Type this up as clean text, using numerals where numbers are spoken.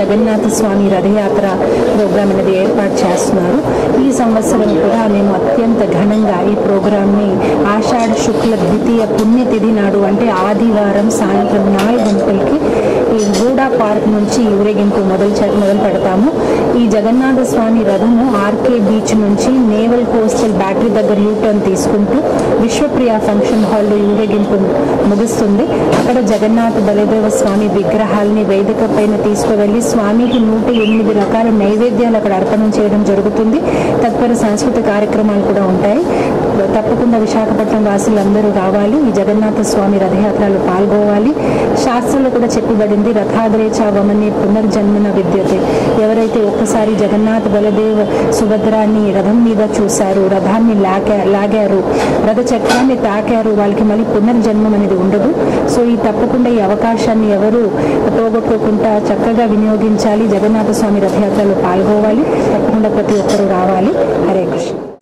జగన్నాథ స్వామి రథయాత్ర programme అనేది ఏర్పాటు చేస్తున్నారు. ఈ సంవత్సరం కూడా మేము అత్యంత ఘనంగా ఈ ప్రోగ్రామ్ని ఆషాఢ శుక్ల ద్వితీయ పుణ్యతిథి నాడు అంటే ఆదివారం సాయంత్రం 4 గంటలకి ఈ గూడా పార్క్ నుంచి ఊరేగింపు మొదలు పెడతాము. ఈ జగన్నాథ స్వామి రథము ఆర్కే బీచ్ నుంచి నేవల్ కోస్టల్ బ్యాటరీ దగ్గర యూటర్న్ తీసుకుంటూ విశ్వప్రియ ఫంక్షన్ హాల్లో ఊరేగింపు ముగుస్తుంది. అక్కడ జగన్నాథ బలదేవ స్వామి విగ్రహాలని వేదిక పైన తీసుకువెళ్ళి స్వామికి 108 రకాల నైవేద్యాలు అక్కడ అర్పణం చేయడం జరుగుతుంది. తదుపరి సాంస్కృతిక కార్యక్రమాలు కూడా ఉంటాయి. తప్పకుండా విశాఖపట్నం వాసులందరూ రావాలి, ఈ జగన్నాథ స్వామి రథయాత్రలో పాల్గొవాలి. శాస్త్రంలో కూడా చెప్పబడింది, రథాద్రేచ వమనే పునర్జన్మన విద్యతే. ఎవరైతే ఒక్కసారి జగన్నాథ బలదేవ సుభద్రాన్ని రథం మీద చూశారు, రథాన్ని లాగారు, రథ చక్రాన్ని తాకారు, వాళ్ళకి మళ్ళీ పునర్జన్మం అనేది ఉండదు. సో ఈ తప్పకుండా ఈ అవకాశాన్ని ఎవరు పోగొట్టుకోకుండా చక్కగా వినియోగించాలి. జగన్నాథ స్వామి రథయాత్రలో పాల్గొవాలి. తప్పకుండా ప్రతి ఒక్కరూ రావాలి. హరే కృష్ణ.